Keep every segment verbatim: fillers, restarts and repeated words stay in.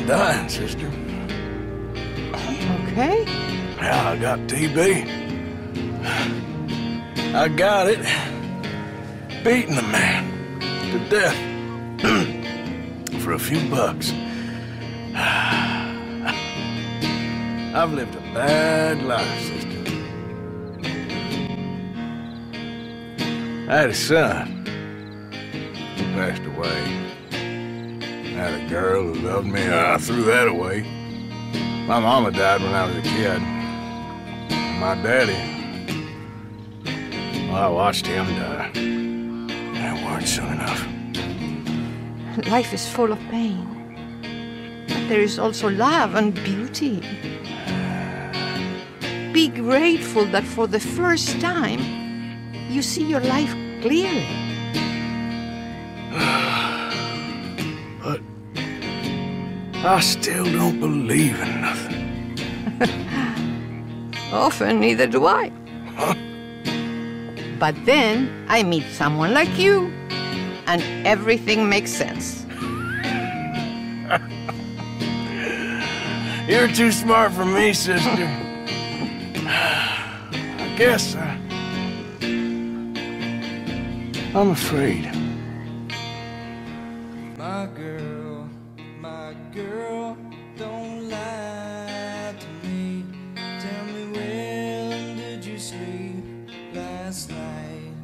I'm dying, sister. Okay? Yeah, I got T B. I got it. Beating a man to death for a few bucks. I've lived a bad life, sister. I had a son. He passed away. I had a girl who loved me. I threw that away. My mama died when I was a kid. And my daddy, well, I watched him die. And it weren't soon enough. Life is full of pain. But there is also love and beauty. Be grateful that for the first time, you see your life clearly. But I still don't believe in nothing. Often, neither do I. Huh? But then I meet someone like you, and everything makes sense. You're too smart for me, sister. I guess I... I'm afraid. My girl, my girl, don't lie to me. Tell me, when did you sleep last night?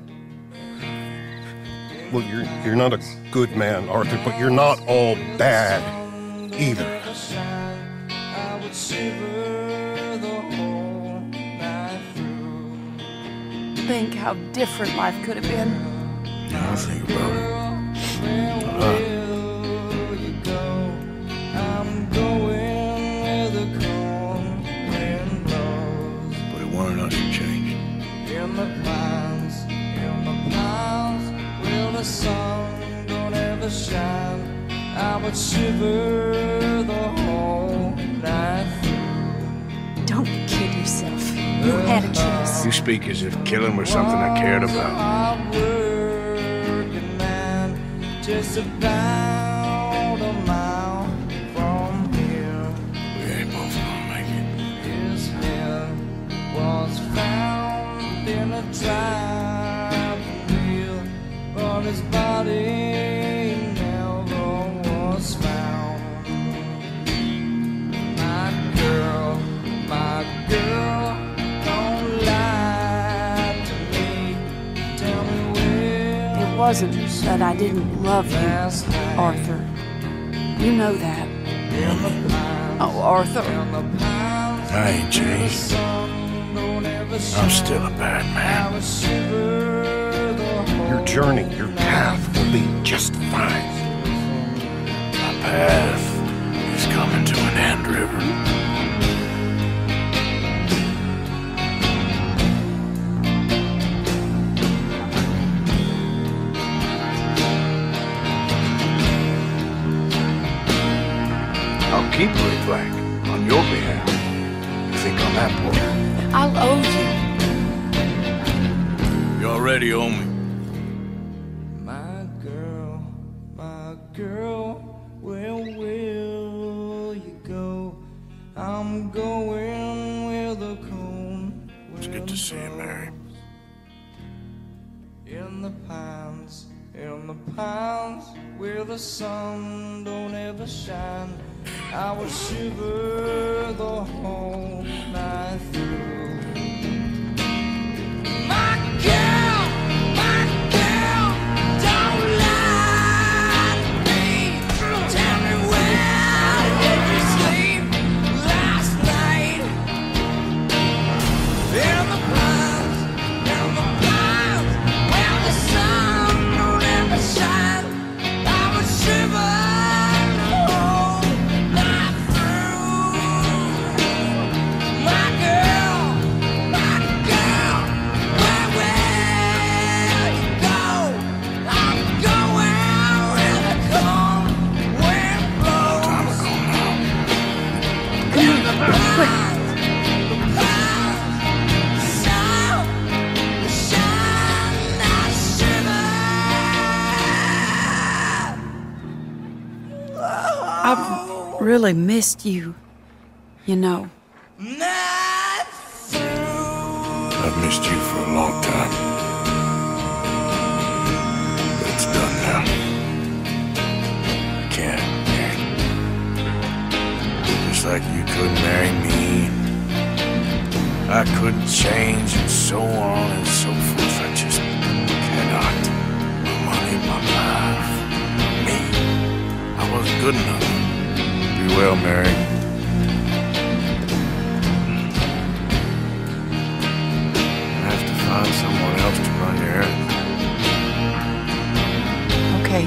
Well, you're you're not a good man, Arthur, but you're not all bad either. I would shiver the whole night through. Think how different life could have been. I'll think about it. Where Uh-huh. will you go? I'm going where the cold wind blows. But it weren't us who changed. In the pines, in the pines, where the sun don't ever shine, I would shiver the whole night through. Don't kid yourself. You had a choice. You speak as if killing was something I cared about. Hard-working man, just about a mile from here. We ain't both gonna make it. His head was found in a driving wheel, but his body never was found. My girl, my girl, don't lie to me. Tell me where It wasn't that I didn't love you, last night. Arthur. You know that. In the pines, Oh, Arthur. in the pines, I ain't changed. sun don't ever I'm shine. still a bad I man. would shiver the Your whole journey, your path will be just fine. My path is coming to an end, River. I'll keep Ray Black on your behalf. You think I'm that poor? I'll owe you. You already owe me. My girl, my girl, where will you go? I'm going where the cold It's good to see you, Mary. in the pines, in the pines, where the sun don't ever shine. I will shiver the whole night through. My girl, my girl, don't lie to me. Tell me, where did you sleep last night? In the pines, in the pines, where the sun don't ever shine. I would shiver the whole night through. My girl, my girl, where will you go? I'm going where the cold wind blows. Time to go now. In the pines, the pines, sun, the sun, I shiver. I'm really missed you, you know. I've missed you for a long time. But it's done now. I can't marry. Just like you couldn't marry me. I couldn't change, and so on and so forth. I just cannot. My money, my life, me. I wasn't good enough. Be well, Mary. Find someone else to run your errands. Okay.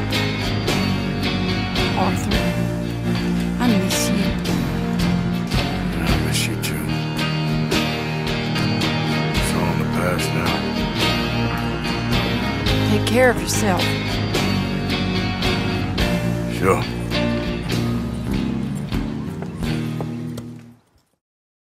Arthur, I miss you. I miss you too. It's all in the past now. Take care of yourself. Sure.